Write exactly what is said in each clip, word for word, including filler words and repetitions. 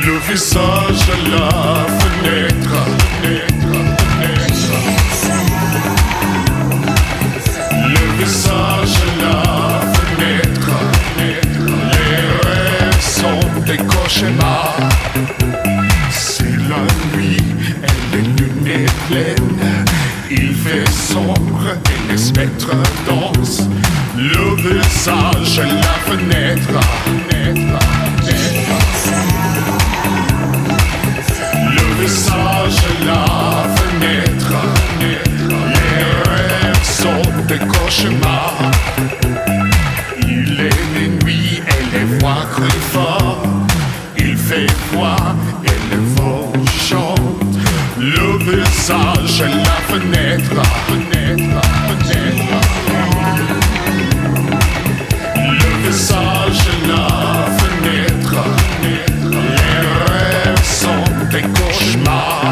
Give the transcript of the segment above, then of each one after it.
Le visage à la fenêtre, fenêtre, fenêtre. Le visage à la fenêtre, fenêtre. Les rêves sont des cauchemars. C'est la nuit et les lunes pleines. Il fait sombre et les spectres dansent. Le visage à la fenêtre, fenêtre, fenêtre. Le visage à la fenêtre, fenêtre. Les rêves sont des cauchemars. Il est minuit et les voix crient fort. Il fait froid et les vents chantent. Le visage à la fenêtre, fenêtre, fenêtre. Le visage à la fenêtre, fenêtre. Les rêves sont des cauchemars.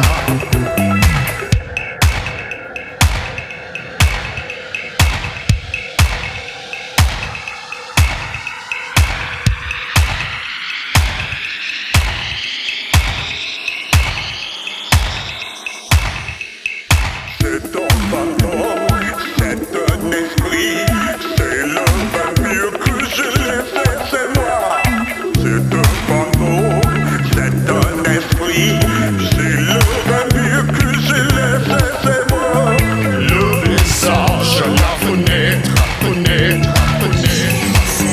C'est un fantôme, c'est un esprit, c'est le vampire que je l'ai fait, c'est moi. C'est un fantôme, c'est un esprit, c'est le vampire que je l'ai fait, c'est moi. Le visage à la fenêtre, fenêtre, fenêtre.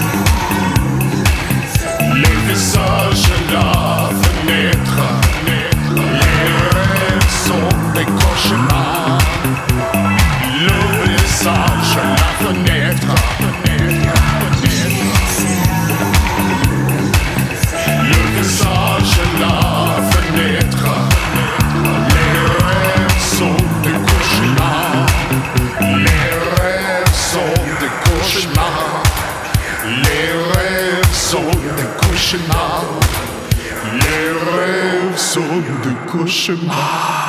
Les visages à la fenêtre, fenêtre. Les rêves sont des cauchemars. Le visage à la fenêtre, fenêtre, fenêtre. Le visage à la fenêtre, fenêtre. Les rêves sont des cauchemars. Les rêves sont des cauchemars. Les rêves sont des cauchemars. Les rêves sont des cauchemars.